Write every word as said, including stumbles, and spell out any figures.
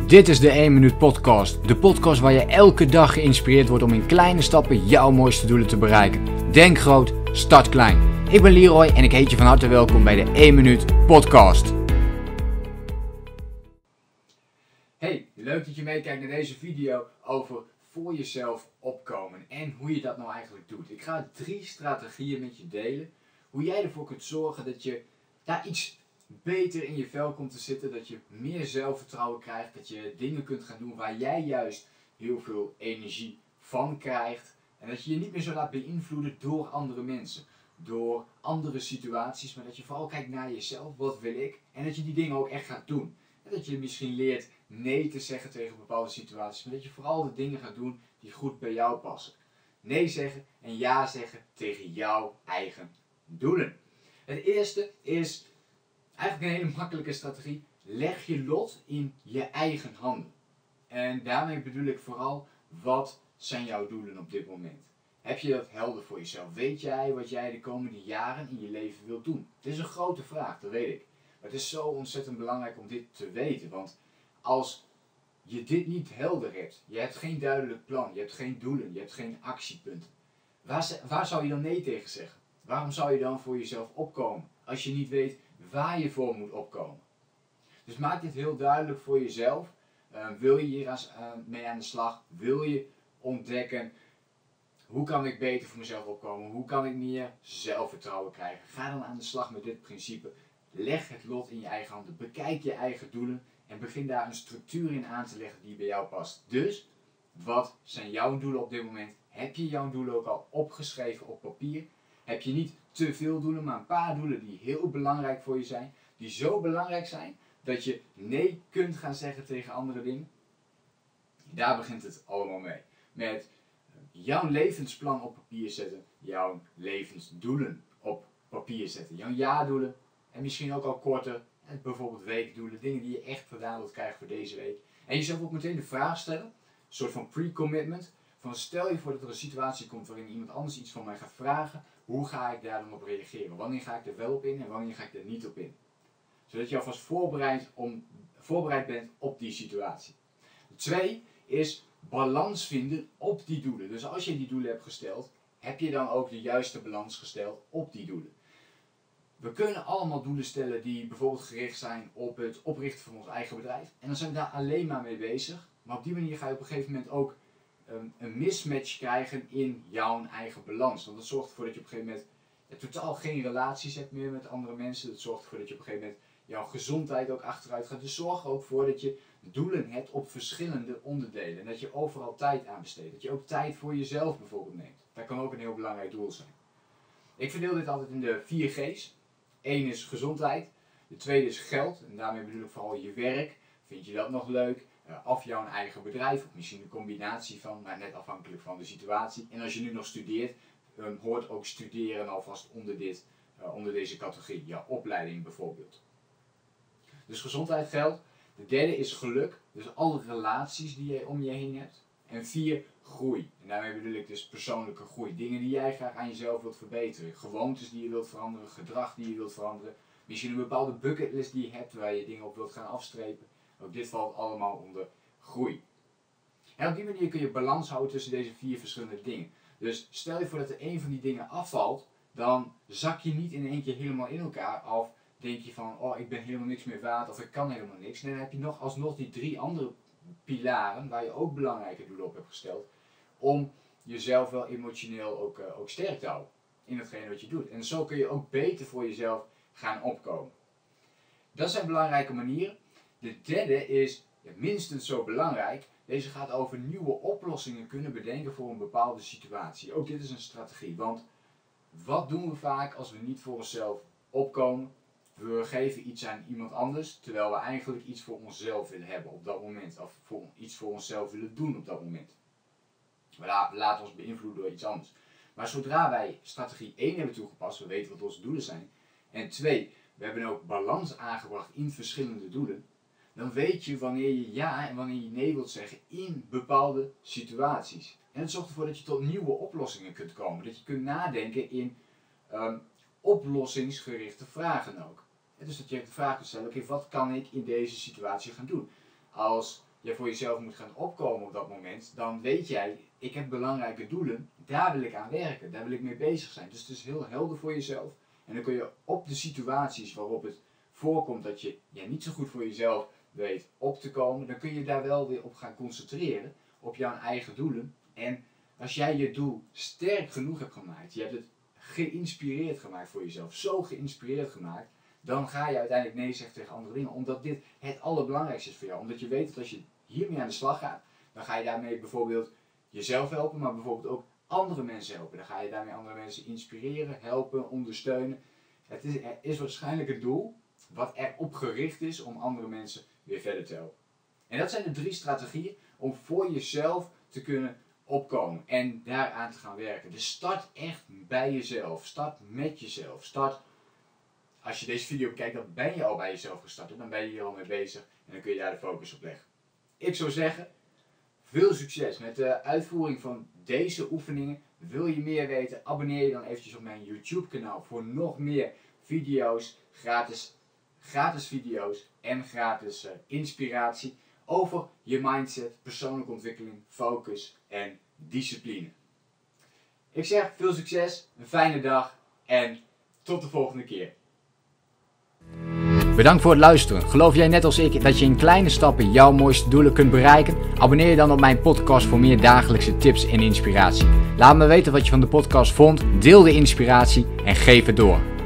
Dit is de één minuut podcast. De podcast waar je elke dag geïnspireerd wordt om in kleine stappen jouw mooiste doelen te bereiken. Denk groot, start klein. Ik ben Leroy en ik heet je van harte welkom bij de één minuut podcast. Hey, leuk dat je meekijkt naar deze video over voor jezelf opkomen en hoe je dat nou eigenlijk doet. Ik ga drie strategieën met je delen. Hoe jij ervoor kunt zorgen dat je daar iets beter in je vel komt te zitten, dat je meer zelfvertrouwen krijgt, dat je dingen kunt gaan doen waar jij juist heel veel energie van krijgt en dat je je niet meer zo laat beïnvloeden door andere mensen, door andere situaties, maar dat je vooral kijkt naar jezelf, wat wil ik, en dat je die dingen ook echt gaat doen. En dat je misschien leert nee te zeggen tegen bepaalde situaties, maar dat je vooral de dingen gaat doen die goed bij jou passen. Nee zeggen en ja zeggen tegen jouw eigen doelen. Het eerste is eigenlijk een hele makkelijke strategie. Leg je lot in je eigen handen. En daarmee bedoel ik vooral, wat zijn jouw doelen op dit moment? Heb je dat helder voor jezelf? Weet jij wat jij de komende jaren in je leven wilt doen? Dit is een grote vraag, dat weet ik. Maar het is zo ontzettend belangrijk om dit te weten. Want als je dit niet helder hebt, je hebt geen duidelijk plan, je hebt geen doelen, je hebt geen actiepunten. Waar, waar zou je dan nee tegen zeggen? Waarom zou je dan voor jezelf opkomen als je niet weet waar je voor moet opkomen? Dus maak dit heel duidelijk voor jezelf. Uh, wil je hier aan, uh, mee aan de slag? Wil je ontdekken, hoe kan ik beter voor mezelf opkomen? Hoe kan ik meer zelfvertrouwen krijgen? Ga dan aan de slag met dit principe. Leg het lot in je eigen handen. Bekijk je eigen doelen en begin daar een structuur in aan te leggen die bij jou past. Dus, wat zijn jouw doelen op dit moment? Heb je jouw doelen ook al opgeschreven op papier? Heb je niet te veel doelen, maar een paar doelen die heel belangrijk voor je zijn. Die zo belangrijk zijn dat je nee kunt gaan zeggen tegen andere dingen. Daar begint het allemaal mee. Met jouw levensplan op papier zetten. Jouw levensdoelen op papier zetten. Jouw jaardoelen. En misschien ook al korter. Bijvoorbeeld weekdoelen. Dingen die je echt gedaan wilt krijgen voor deze week. En jezelf ook meteen de vraag stellen. Een soort van pre-commitment. Van stel je voor dat er een situatie komt waarin iemand anders iets van mij gaat vragen. Hoe ga ik daar dan op reageren? Wanneer ga ik er wel op in en wanneer ga ik er niet op in? Zodat je alvast voorbereid, om, voorbereid bent op die situatie. Twee is balans vinden op die doelen. Dus als je die doelen hebt gesteld, heb je dan ook de juiste balans gesteld op die doelen. We kunnen allemaal doelen stellen die bijvoorbeeld gericht zijn op het oprichten van ons eigen bedrijf. En dan zijn we daar alleen maar mee bezig. Maar op die manier ga je op een gegeven moment ook um, een mismatch krijgen in jouw eigen balans. Want dat zorgt ervoor dat je op een gegeven moment ja, totaal geen relaties hebt meer met andere mensen. Dat zorgt ervoor dat je op een gegeven moment jouw gezondheid ook achteruit gaat. Dus zorg er ook voor dat je doelen hebt op verschillende onderdelen. En dat je overal tijd aan besteedt. Dat je ook tijd voor jezelf bijvoorbeeld neemt. Dat kan ook een heel belangrijk doel zijn. Ik verdeel dit altijd in de vier G's. Eén is gezondheid. De tweede is geld. En daarmee bedoel ik vooral je werk. Vind je dat nog leuk? Uh, of jouw eigen bedrijf. Of misschien een combinatie van, maar net afhankelijk van de situatie. En als je nu nog studeert, um, hoort ook studeren alvast onder, dit, uh, onder deze categorie. Jouw opleiding bijvoorbeeld. Dus gezondheid, geld. De derde is geluk. Dus alle relaties die je om je heen hebt. En vier, groei. En daarmee bedoel ik dus persoonlijke groei. Dingen die jij graag aan jezelf wilt verbeteren. Gewoontes die je wilt veranderen. Gedrag die je wilt veranderen. Misschien een bepaalde bucketlist die je hebt waar je dingen op wilt gaan afstrepen. Ook dit valt allemaal onder groei. En op die manier kun je balans houden tussen deze vier verschillende dingen. Dus stel je voor dat er één van die dingen afvalt. Dan zak je niet in één keer helemaal in elkaar. Of denk je van, oh ik ben helemaal niks meer waard. Of ik kan helemaal niks. En dan heb je nog alsnog die drie andere pilaren waar je ook belangrijke doelen op hebt gesteld. Om jezelf wel emotioneel ook, uh, ook sterk te houden. In hetgene wat je doet. En zo kun je ook beter voor jezelf gaan opkomen. Dat zijn belangrijke manieren. De derde is ja, minstens zo belangrijk. Deze gaat over nieuwe oplossingen kunnen bedenken voor een bepaalde situatie. Ook dit is een strategie. Want wat doen we vaak als we niet voor onszelf opkomen? We geven iets aan iemand anders, terwijl we eigenlijk iets voor onszelf willen hebben op dat moment. Of voor, iets voor onszelf willen doen op dat moment. We laten ons beïnvloeden door iets anders. Maar zodra wij strategie één hebben toegepast, we weten wat onze doelen zijn. En twee, we hebben ook balans aangebracht in verschillende doelen. Dan weet je wanneer je ja en wanneer je nee wilt zeggen in bepaalde situaties. En het zorgt ervoor dat je tot nieuwe oplossingen kunt komen. Dat je kunt nadenken in um, oplossingsgerichte vragen ook. En dus dat je de vraag kunt stellen, oké, okay, wat kan ik in deze situatie gaan doen? Als je voor jezelf moet gaan opkomen op dat moment, dan weet jij, ik heb belangrijke doelen, daar wil ik aan werken, daar wil ik mee bezig zijn. Dus het is heel helder voor jezelf. En dan kun je op de situaties waarop het voorkomt dat je ja, niet zo goed voor jezelf weet op te komen, dan kun je daar wel weer op gaan concentreren, op jouw eigen doelen. En als jij je doel sterk genoeg hebt gemaakt, je hebt het geïnspireerd gemaakt voor jezelf, zo geïnspireerd gemaakt, dan ga je uiteindelijk nee zeggen tegen andere dingen, omdat dit het allerbelangrijkste is voor jou. Omdat je weet dat als je hiermee aan de slag gaat, dan ga je daarmee bijvoorbeeld jezelf helpen, maar bijvoorbeeld ook andere mensen helpen. Dan ga je daarmee andere mensen inspireren, helpen, ondersteunen. Het is, er is waarschijnlijk een doel wat erop gericht is om andere mensen weer verder te helpen. En dat zijn de drie strategieën om voor jezelf te kunnen opkomen en daaraan te gaan werken. Dus start echt bij jezelf. Start met jezelf. Start, als je deze video bekijkt, dan ben je al bij jezelf gestart. Dan ben je hier al mee bezig en dan kun je daar de focus op leggen. Ik zou zeggen, veel succes met de uitvoering van deze oefeningen. Wil je meer weten? Abonneer je dan eventjes op mijn YouTube kanaal voor nog meer video's, gratis, gratis video's en gratis uh, inspiratie over je mindset, persoonlijke ontwikkeling, focus en discipline. Ik zeg veel succes, een fijne dag en tot de volgende keer. Bedankt voor het luisteren. Geloof jij net als ik dat je in kleine stappen jouw mooiste doelen kunt bereiken? Abonneer je dan op mijn podcast voor meer dagelijkse tips en inspiratie. Laat me weten wat je van de podcast vond, deel de inspiratie en geef het door.